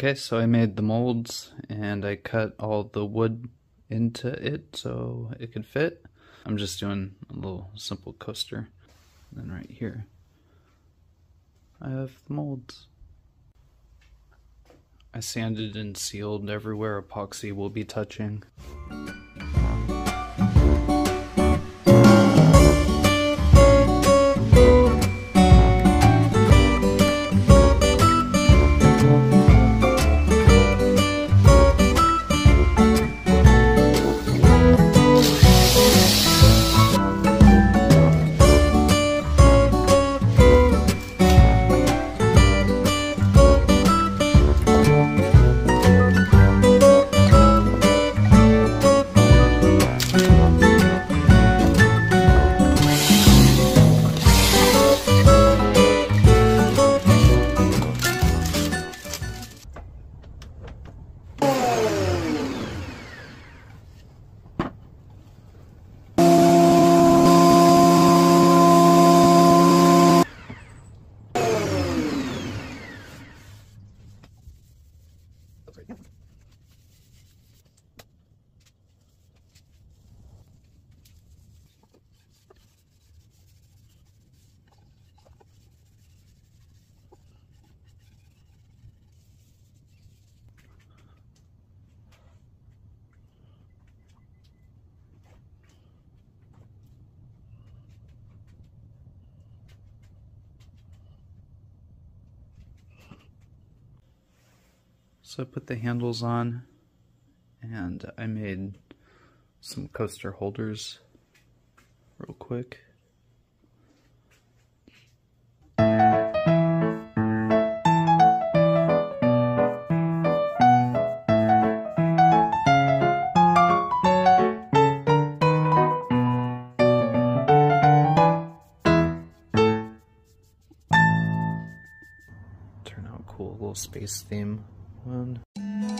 Okay, so I made the molds and I cut all the wood into it so it could fit. I'm just doing a little simple coaster. And then right here, I have the molds. I sanded and sealed everywhere epoxy will be touching. So I put the handles on and I made some coaster holders real quick. Turn out cool little space theme one.